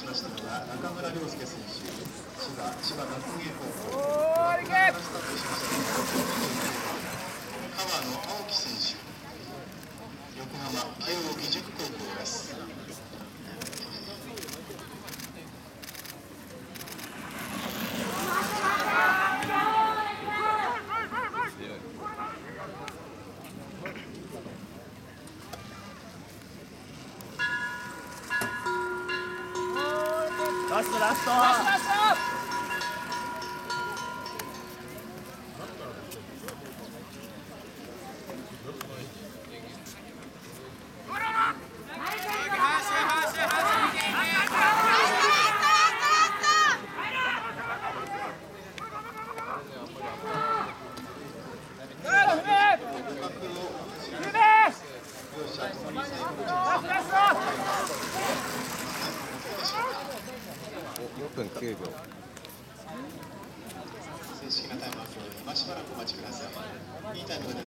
ましたのが中村亮介選手、千葉学芸高校。スタートしました川野青木選手、横浜慶応義塾高校です。 ラストラスト。 4分9秒。 正式なタイム発表で今しばらくお待ちください。いいタイムが出